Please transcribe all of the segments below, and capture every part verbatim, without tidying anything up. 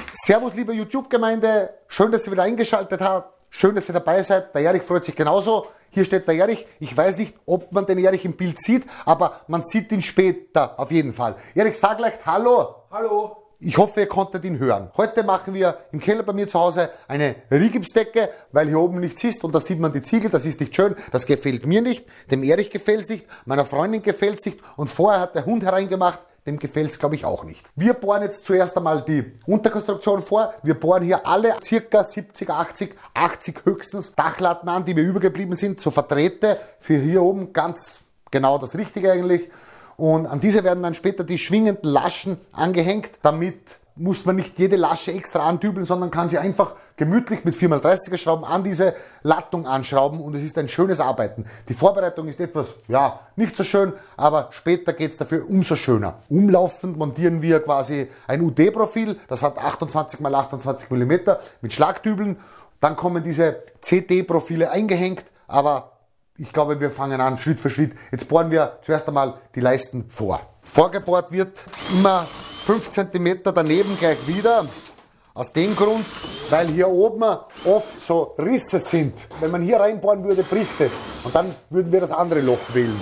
Servus, liebe YouTube-Gemeinde. Schön, dass ihr wieder eingeschaltet habt. Schön, dass ihr dabei seid. Der Erich freut sich genauso. Hier steht der Erich. Ich weiß nicht, ob man den Erich im Bild sieht, aber man sieht ihn später auf jeden Fall. Erich, sag gleich Hallo. Hallo. Ich hoffe, ihr konntet ihn hören. Heute machen wir im Keller bei mir zu Hause eine Rigipsdecke, weil hier oben nichts ist und da sieht man die Ziegel, das ist nicht schön, das gefällt mir nicht, dem Erich gefällt es nicht, meiner Freundin gefällt es nicht und vorher hat der Hund hereingemacht, dem gefällt es glaube ich auch nicht. Wir bohren jetzt zuerst einmal die Unterkonstruktion vor, wir bohren hier alle circa siebzig, achtzig, achtzig höchstens Dachlatten an, die mir übergeblieben sind, zur Vertrete für hier oben ganz genau das Richtige eigentlich. Und an diese werden dann später die schwingenden Laschen angehängt. Damit muss man nicht jede Lasche extra andübeln, sondern kann sie einfach gemütlich mit vier mal dreißiger Schrauben an diese Lattung anschrauben und es ist ein schönes Arbeiten. Die Vorbereitung ist etwas, ja, nicht so schön, aber später geht es dafür umso schöner. Umlaufend montieren wir quasi ein U D-Profil, das hat achtundzwanzig mal achtundzwanzig Millimeter mit Schlagdübeln. Dann kommen diese C D-Profile eingehängt, aber ich glaube, wir fangen an Schritt für Schritt. Jetzt bohren wir zuerst einmal die Leisten vor. Vorgebohrt wird immer fünf Zentimeter daneben gleich wieder. Aus dem Grund, weil hier oben oft so Risse sind. Wenn man hier reinbohren würde, bricht es. Und dann würden wir das andere Loch wählen.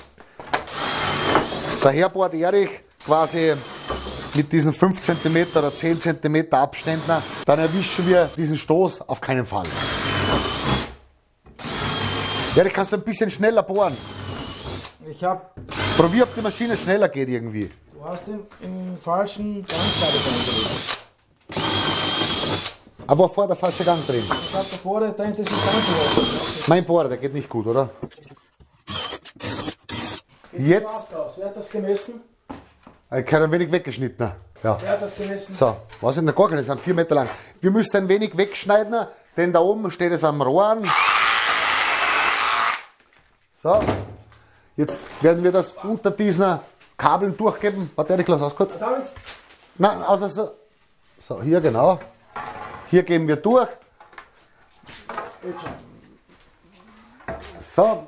Daher bohrt Erich quasi mit diesen fünf Zentimeter oder zehn Zentimeter Abständen. Dann erwischen wir diesen Stoß auf keinen Fall. Erich, kannst du ein bisschen schneller bohren? Ich hab. Probier, ob die Maschine schneller geht irgendwie. Du hast den im falschen Gangsteig eingelegt. Aber vor der falsche Gang drin. Ich hab davor, da hinten ist ein Gang. Mein Bohrer, der geht nicht gut, oder? Jetzt. Wer hat das gemessen? Ich habe ein wenig weggeschnitten. Ja. Wer hat das gemessen? So, was ist denn gar keine, das sind vier Meter lang. Wir müssen ein wenig wegschneiden, denn da oben steht es am Rohr an. So, jetzt werden wir das unter diesen Kabeln durchgeben. Warte, ich lass aus kurz. Nein, also so. So, hier genau. Hier geben wir durch. So.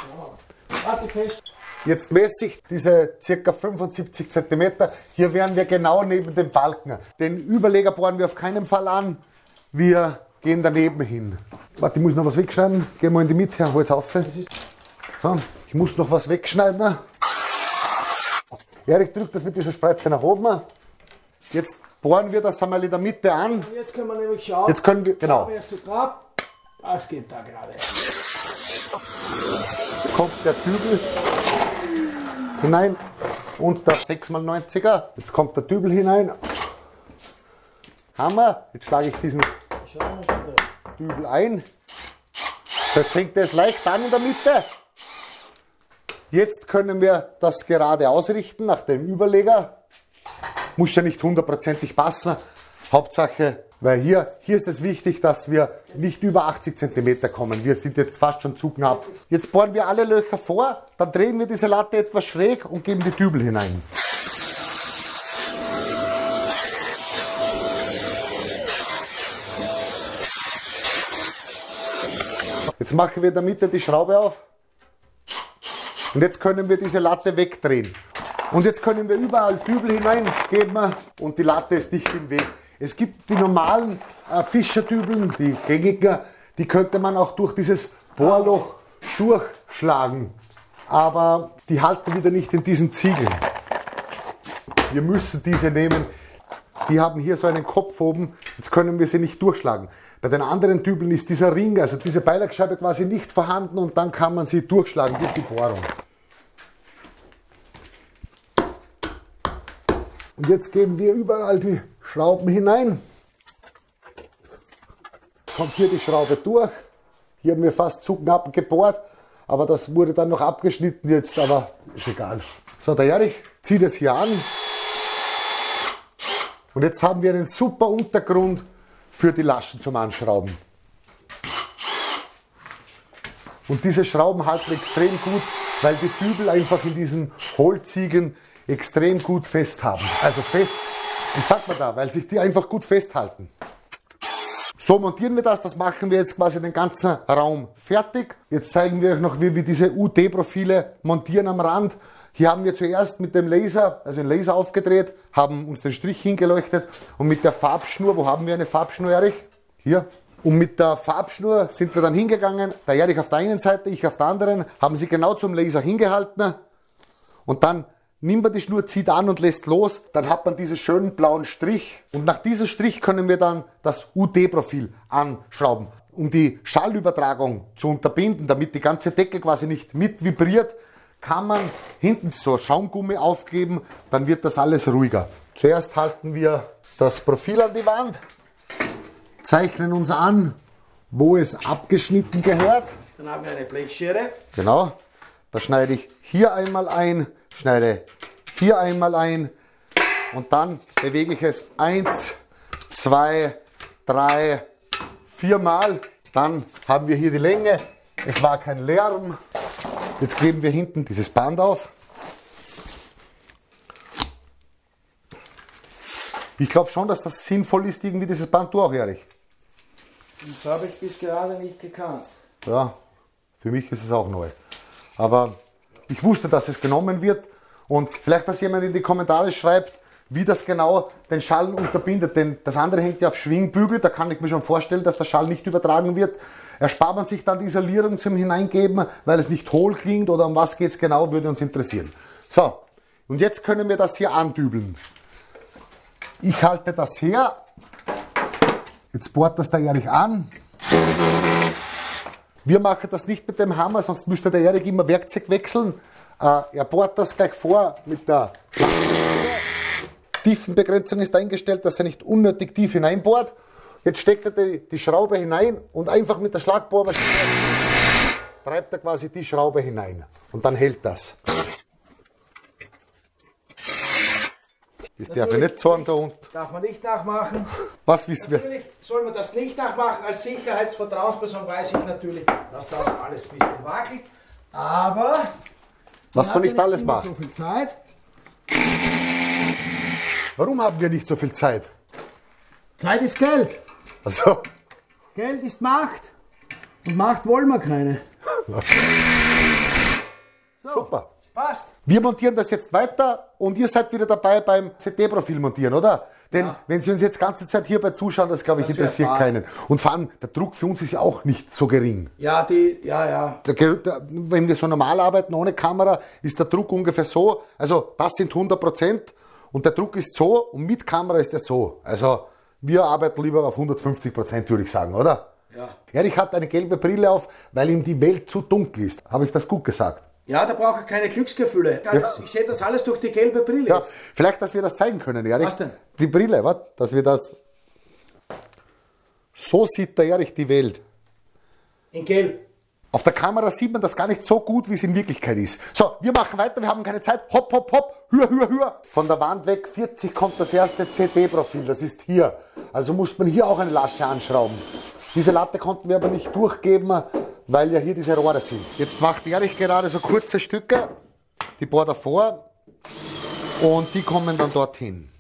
Jetzt messe ich diese ca. fünfundsiebzig Zentimeter. Hier wären wir genau neben dem Balken. Den Überleger bohren wir auf keinen Fall an. Wir gehen daneben hin. Warte, ich muss noch was wegschneiden. Gehen wir in die Mitte, hol's auf. So, ich muss noch was wegschneiden. Erich drückt das mit dieser Spreize nach oben. Jetzt bohren wir das einmal in der Mitte an. Jetzt können wir nämlich schauen. Jetzt können wir, genau. Was geht da gerade? Kommt der Dübel hinein unter sechs mal neunziger. Jetzt kommt der Dübel hinein. Hammer. Jetzt schlage ich diesen Dübel ein. Jetzt hängt es leicht an in der Mitte. Jetzt können wir das gerade ausrichten nach dem Überleger. Muss ja nicht hundertprozentig passen. Hauptsache, weil hier, hier ist es wichtig, dass wir nicht über achtzig Zentimeter kommen. Wir sind jetzt fast schon zu knapp. Jetzt bohren wir alle Löcher vor, dann drehen wir diese Latte etwas schräg und geben die Dübel hinein. Jetzt machen wir in der Mitte die Schraube auf. Und jetzt können wir diese Latte wegdrehen. Und jetzt können wir überall Dübel hineingeben und die Latte ist nicht im Weg. Es gibt die normalen äh, Fischerdübeln, die gängigen, die könnte man auch durch dieses Bohrloch durchschlagen. Aber die halten wieder nicht in diesen Ziegeln. Wir müssen diese nehmen. Die haben hier so einen Kopf oben, jetzt können wir sie nicht durchschlagen. Bei den anderen Dübeln ist dieser Ring, also diese Beilagscheibe quasi nicht vorhanden und dann kann man sie durchschlagen durch die Bohrung. Und jetzt geben wir überall die Schrauben hinein. Kommt hier die Schraube durch. Hier haben wir fast zu knapp gebohrt, aber das wurde dann noch abgeschnitten jetzt, aber ist egal. So, der Erich zieht es hier an. Und jetzt haben wir einen super Untergrund für die Laschen zum Anschrauben. Und diese Schrauben halten extrem gut, weil die Dübel einfach in diesen Hohlziegeln extrem gut fest haben. Also fest, wie sagt man da, weil sich die einfach gut festhalten. So montieren wir das, das machen wir jetzt quasi den ganzen Raum fertig. Jetzt zeigen wir euch noch, wie wir diese U D-Profile montieren am Rand. Hier haben wir zuerst mit dem Laser, also den Laser aufgedreht, haben uns den Strich hingeleuchtet und mit der Farbschnur, wo haben wir eine Farbschnur, Erich? Hier. Und mit der Farbschnur sind wir dann hingegangen, der Erich auf der einen Seite, ich auf der anderen, haben sie genau zum Laser hingehalten und dann nimmt man die Schnur, zieht an und lässt los, dann hat man diesen schönen blauen Strich und nach diesem Strich können wir dann das U D-Profil anschrauben. Um die Schallübertragung zu unterbinden, damit die ganze Decke quasi nicht mit vibriert, kann man hinten so Schaumgummi aufkleben, dann wird das alles ruhiger. Zuerst halten wir das Profil an die Wand, zeichnen uns an, wo es abgeschnitten gehört. Dann haben wir eine Blechschere. Genau, da schneide ich hier einmal ein, schneide hier einmal ein und dann bewege ich es eins, zwei, drei, vier Mal. Dann haben wir hier die Länge, es war kein Lärm. Jetzt kleben wir hinten dieses Band auf. Ich glaube schon, dass das sinnvoll ist, irgendwie dieses Band durch, Erich. Das habe ich bis gerade nicht gekannt. Ja, für mich ist es auch neu. Aber ich wusste, dass es genommen wird. Und vielleicht, dass jemand in die Kommentare schreibt, wie das genau den Schall unterbindet. Denn das andere hängt ja auf Schwingbügel. Da kann ich mir schon vorstellen, dass der Schall nicht übertragen wird. Erspart man sich dann die Isolierung zum Hineingeben, weil es nicht hohl klingt oder um was geht es genau, würde uns interessieren. So, und jetzt können wir das hier andübeln. Ich halte das her. Jetzt bohrt das der Erich an. Wir machen das nicht mit dem Hammer, sonst müsste der Erich immer Werkzeug wechseln. Äh, er bohrt das gleich vor mit der Tiefenbegrenzung ist eingestellt, dass er nicht unnötig tief hineinbohrt. Jetzt steckt er die, die Schraube hinein und einfach mit der Schlagbohrmaschine treibt er quasi die Schraube hinein. Und dann hält das. Das darf ich nicht sagen da unten. Darf man nicht nachmachen. Was wissen wir? Natürlich soll man das nicht nachmachen. Als Sicherheitsvertrauensperson weiß ich natürlich, dass das alles ein bisschen wackelt. Aber was man nicht alles macht. So viel Zeit. Warum haben wir nicht so viel Zeit? Zeit ist Geld. Also. Geld ist Macht. Und Macht wollen wir keine. So, super. Passt. Wir montieren das jetzt weiter und ihr seid wieder dabei beim C T-Profil montieren, oder? Denn ja. Wenn Sie uns jetzt die ganze Zeit hierbei zuschauen, das glaube ich das interessiert keinen. Und vor allem, der Druck für uns ist ja auch nicht so gering. Ja, die, ja, ja. Der, der, wenn wir so normal arbeiten ohne Kamera, ist der Druck ungefähr so. Also das sind hundert Prozent und der Druck ist so und mit Kamera ist er so. Also wir arbeiten lieber auf hundertfünfzig Prozent, würde ich sagen, oder? Ja. Erich hat eine gelbe Brille auf, weil ihm die Welt zu dunkel ist. Habe ich das gut gesagt? Ja, da braucht er keine Glücksgefühle. Ja. Ich sehe das alles durch die gelbe Brille. Ja, vielleicht, dass wir das zeigen können, Erich. Was denn? Die Brille, was? Dass wir das... So sieht der Erich die Welt. In gelb. Auf der Kamera sieht man das gar nicht so gut, wie es in Wirklichkeit ist. So, wir machen weiter, wir haben keine Zeit. Hopp, hopp, hopp, hür, hür, hür. Von der Wand weg, vierzig, kommt das erste C T-Profil, das ist hier. Also muss man hier auch eine Lasche anschrauben. Diese Latte konnten wir aber nicht durchgeben, weil ja hier diese Rohre sind. Jetzt macht Erich gerade so kurze Stücke, die bohrt er vor und die kommen dann dorthin.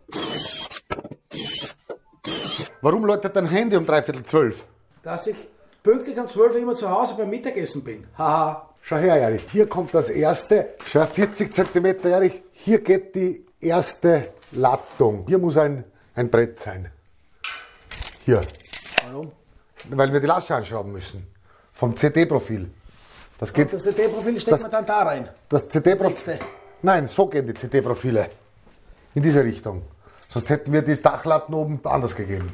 Warum läutet dein Handy um dreiviertel zwölf? Dass ich pünktlich um zwölf Uhr immer zu Hause beim Mittagessen bin. Haha. Schau her, Erich, hier kommt das erste. Schau, vierzig Zentimeter, Erich, hier geht die erste Lattung. Hier muss ein, ein Brett sein. Hier. Warum? Weil wir die Lasche anschrauben müssen. Vom C T-Profil. Das geht. Und das C T-Profil steckt man dann da rein. Das C T-Profil. Nein, so gehen die C T-Profile. In diese Richtung. Sonst hätten wir die Dachlatten oben anders gegeben.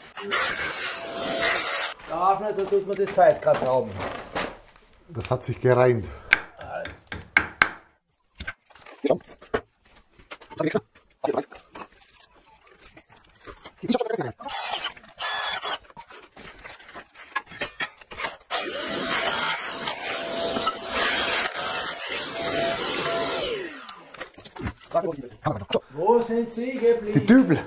Darf nicht, da tut man die Zeit gerade rauben. Das hat sich gereimt. Ja. Wo sind Sie geblieben? Die Dübel.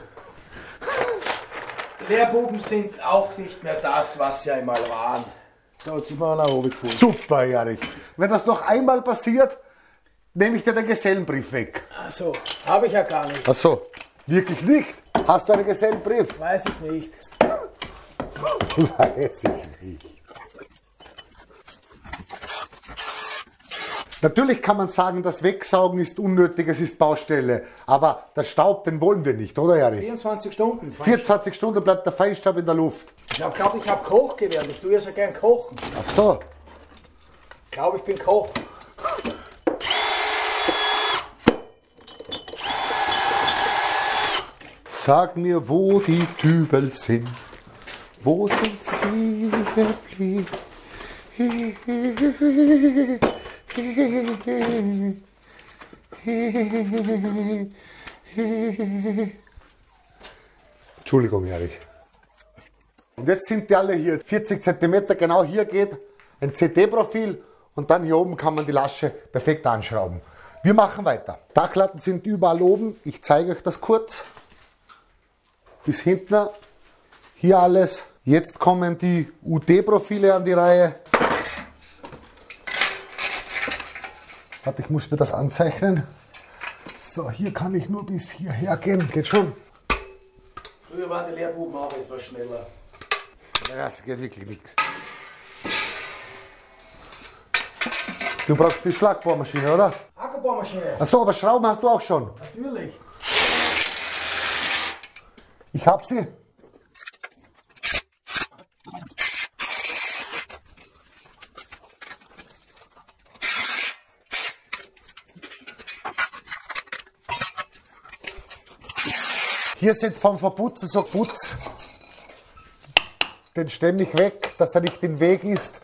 Lehrbuben sind auch nicht mehr das, was sie einmal waren. So, jetzt sind wir nach oben gefahren. Super, Erich. Wenn das noch einmal passiert, nehme ich dir den Gesellenbrief weg. Ach so, habe ich ja gar nicht. Ach so, wirklich nicht? Hast du einen Gesellenbrief? Weiß ich nicht. Weiß ich nicht. Natürlich kann man sagen, das Wegsaugen ist unnötig, es ist Baustelle. Aber der Staub, den wollen wir nicht, oder Erich? vierundzwanzig Stunden. vierundzwanzig Stunden bleibt der Feinstaub in der Luft. Ich glaube, glaub, ich habe Koch gelernt. Ich tue ja so gern kochen. Ach so. Ich glaube, ich bin Koch. Sag mir, wo die Dübel sind. Wo sind sie geblieben? Entschuldigung, Erich. Und jetzt sind die alle hier. vierzig Zentimeter, genau hier geht ein C T-Profil und dann hier oben kann man die Lasche perfekt anschrauben. Wir machen weiter. Dachlatten sind überall oben. Ich zeige euch das kurz. Bis hinten. Hier alles. Jetzt kommen die U T-Profile an die Reihe. Warte, ich muss mir das anzeichnen. So, hier kann ich nur bis hierher gehen. Geht schon. Früher waren die Lehrbuben auch etwas schneller. Ja, das geht wirklich nichts. Du brauchst die Schlagbohrmaschine, oder? Akkubohrmaschine. Achso, aber Schrauben hast du auch schon. Natürlich. Ich hab sie. Hier sind vom Verputzen so Putz. Den stemme ich weg, dass er nicht im Weg ist.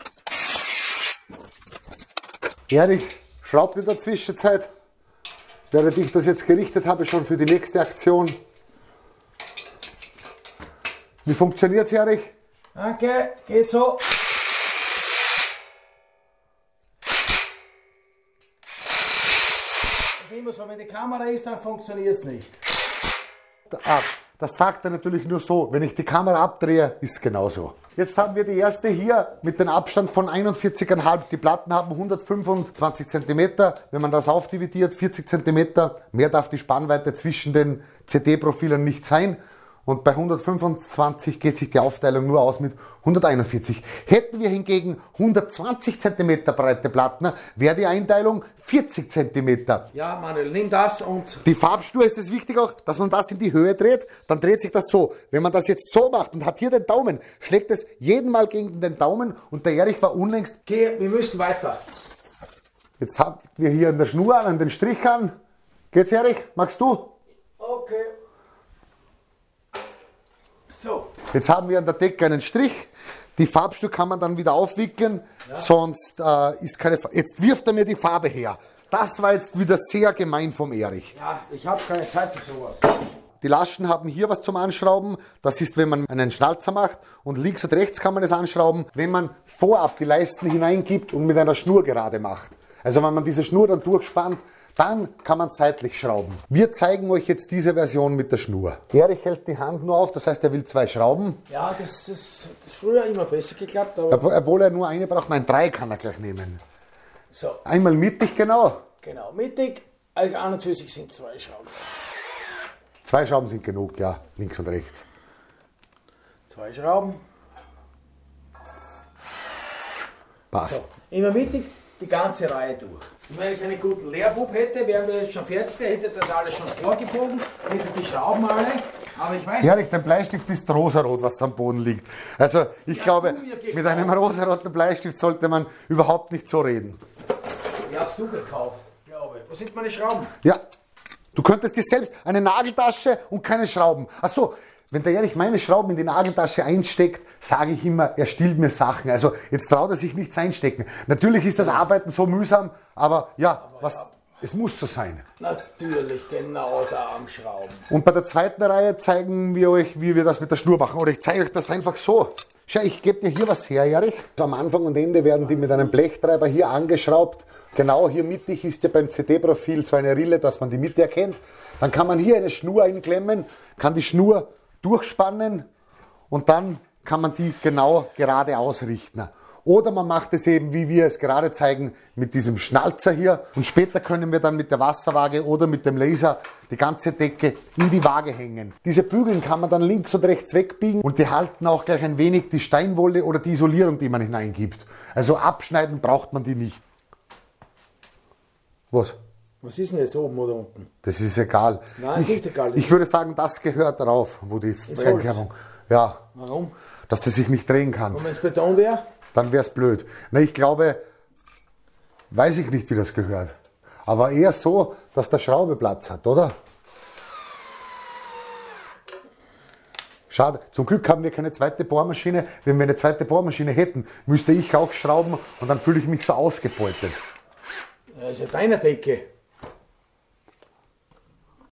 Erich, schraubt in der Zwischenzeit, während ich das jetzt gerichtet habe, schon für die nächste Aktion. Wie funktioniert es, Erich? Danke, geht so. Das ist immer so, wenn die Kamera ist, dann funktioniert es nicht. Ah, das sagt er natürlich nur so. Wenn ich die Kamera abdrehe, ist es genauso. Jetzt haben wir die erste hier mit dem Abstand von einundvierzig Komma fünf. Die Platten haben hundertfünfundzwanzig Zentimeter. Wenn man das aufdividiert, vierzig Zentimeter. Mehr darf die Spannweite zwischen den C T-Profilen nicht sein. Und bei hundertfünfundzwanzig geht sich die Aufteilung nur aus mit hunderteinundvierzig. Hätten wir hingegen hundertzwanzig Zentimeter breite Platten, wäre die Einteilung vierzig Zentimeter. Ja, Manuel, nimm das und... Die Farbspur ist es wichtig auch, dass man das in die Höhe dreht, dann dreht sich das so. Wenn man das jetzt so macht und hat hier den Daumen, schlägt es jeden Mal gegen den Daumen und der Erich war unlängst... Geh, wir müssen weiter. Jetzt haben wir hier an der Schnur an, an den Strich an. Geht's, Erich? Magst du? Okay. So. Jetzt haben wir an der Decke einen Strich. Die Farbstück kann man dann wieder aufwickeln, ja. Sonst äh, ist keine Farbe. Jetzt wirft er mir die Farbe her. Das war jetzt wieder sehr gemein vom Erich. Ja, ich habe keine Zeit für sowas. Die Laschen haben hier was zum Anschrauben. Das ist, wenn man einen Schnalzer macht. Und links und rechts kann man es anschrauben, wenn man vorab die Leisten hineingibt und mit einer Schnur gerade macht. Also wenn man diese Schnur dann durchspannt, dann kann man seitlich schrauben. Wir zeigen euch jetzt diese Version mit der Schnur. Erich hält die Hand nur auf, das heißt, er will zwei Schrauben. Ja, das ist, das ist früher immer besser geklappt. Aber Obwohl er nur eine braucht, nein, drei kann er gleich nehmen. So. Einmal mittig, genau. Genau, mittig, also an und für sich sind zwei Schrauben. Zwei Schrauben sind genug, ja, links und rechts. Zwei Schrauben. Passt. So, immer mittig, die ganze Reihe durch. Wenn ich einen guten Lehrbub hätte, wären wir jetzt schon fertig, der hätte das alles schon vorgebogen, hätte die Schrauben alle, aber ich weiß Ehrlich, dein Bleistift ist rosarot, was am Boden liegt. Also ich Ja, glaube, du mir mit einem rosaroten Bleistift sollte man überhaupt nicht so reden. Die hast du gekauft, glaube ich. Wo sind meine Schrauben? Ja, du könntest dir selbst eine Nageltasche und keine Schrauben. Ach so, wenn der Erich meine Schrauben in die Nageltasche einsteckt, sage ich immer, er stiehlt mir Sachen. Also jetzt traut er sich nichts einstecken. Natürlich ist das Arbeiten so mühsam, aber ja, Aber was, ja. es muss so sein. Natürlich, genau da am Schrauben. Und bei der zweiten Reihe zeigen wir euch, wie wir das mit der Schnur machen. Oder ich zeige euch das einfach so. Schau, ich gebe dir hier was her, Erich. Also am Anfang und Ende werden die mit einem Blechtreiber hier angeschraubt. Genau hier mittig ist ja beim C T-Profil so eine Rille, dass man die Mitte erkennt. Dann kann man hier eine Schnur einklemmen, kann die Schnur durchspannen und dann kann man die genau gerade ausrichten. Oder man macht es eben, wie wir es gerade zeigen, mit diesem Schnalzer hier. Und später können wir dann mit der Wasserwaage oder mit dem Laser die ganze Decke in die Waage hängen. Diese Bügeln kann man dann links und rechts wegbiegen und die halten auch gleich ein wenig die Steinwolle oder die Isolierung, die man hineingibt. Also abschneiden braucht man die nicht. Was? Was ist denn jetzt oben oder unten? Das ist egal. Nein, ist ich, nicht egal. Das ich würde sagen, das gehört drauf, wo die Einkerbung. Ja. Warum? Dass sie sich nicht drehen kann. Und wenn es Beton wäre? Dann wäre es blöd. Na, ich glaube, weiß ich nicht, wie das gehört. Aber eher so, dass der Schraube Platz hat, oder? Schade. Zum Glück haben wir keine zweite Bohrmaschine. Wenn wir eine zweite Bohrmaschine hätten, müsste ich auch schrauben und dann fühle ich mich so ausgebeutet. Das ist ja deine Decke.